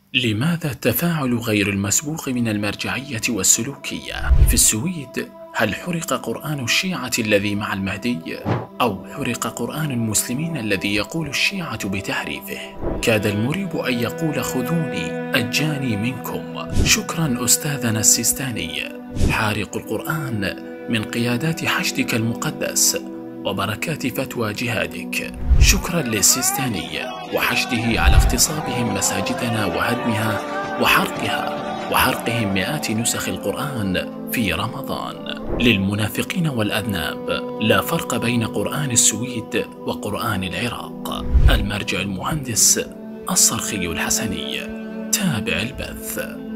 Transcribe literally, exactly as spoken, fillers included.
لماذا التفاعل غير المسبوق من المرجعية والسلوكية؟ في السويد هل حرق قرآن الشيعة الذي مع المهدي؟ أو حرق قرآن المسلمين الذي يقول الشيعة بتحريفه؟ كاد المريب أن يقول خذوني أجاني منكم. شكرا أستاذنا السيستاني حارق القرآن من قيادات حشدك المقدس وبركات فتوى جهادك. شكرا للسيستاني وحشده على اغتصابهم مساجدنا وهدمها وحرقها وحرقهم مئات نسخ القرآن في رمضان. للمنافقين والأذناب لا فرق بين قرآن السويد وقرآن العراق. المرجع المهندس الصرخي الحسني. تابع البث.